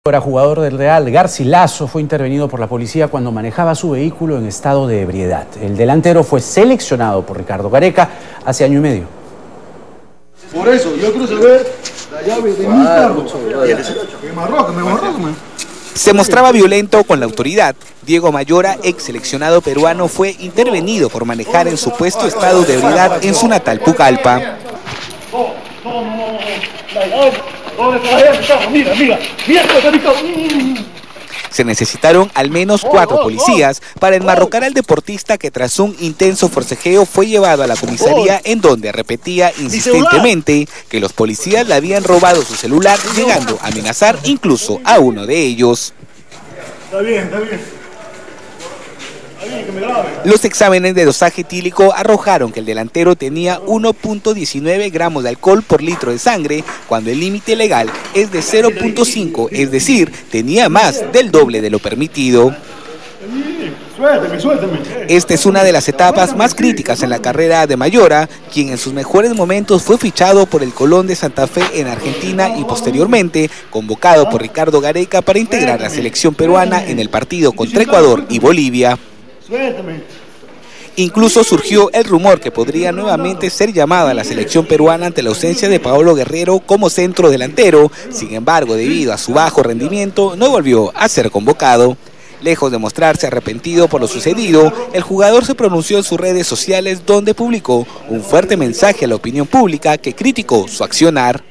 Ahora, jugador del Real, Garcilaso, fue intervenido por la policía cuando manejaba su vehículo en estado de ebriedad. El delantero fue seleccionado por Ricardo Gareca hace año y medio. Por eso, yo quiero saber la llave de mi carro. Me marroca. Se mostraba violento con la autoridad. Diego Mayora, ex seleccionado peruano, fue intervenido por manejar en supuesto estado de ebriedad en su natal Pucallpa. Se necesitaron al menos 4 policías para enmarrocar al deportista que tras un intenso forcejeo fue llevado a la comisaría, en donde repetía insistentemente que los policías le habían robado su celular, llegando a amenazar incluso a uno de ellos. Está bien. Los exámenes de dosaje etílico arrojaron que el delantero tenía 1.19 gramos de alcohol por litro de sangre, cuando el límite legal es de 0.5, es decir, tenía más del doble de lo permitido. Suéltame. Esta es una de las etapas más críticas en la carrera de Mayora, quien en sus mejores momentos fue fichado por el Colón de Santa Fe en Argentina y posteriormente convocado por Ricardo Gareca para integrar la selección peruana en el partido contra Ecuador y Bolivia. Incluso surgió el rumor que podría nuevamente ser llamada a la selección peruana ante la ausencia de Paolo Guerrero como centro delantero. Sin embargo, debido a su bajo rendimiento, no volvió a ser convocado. Lejos de mostrarse arrepentido por lo sucedido, el jugador se pronunció en sus redes sociales, donde publicó un fuerte mensaje a la opinión pública que criticó su accionar.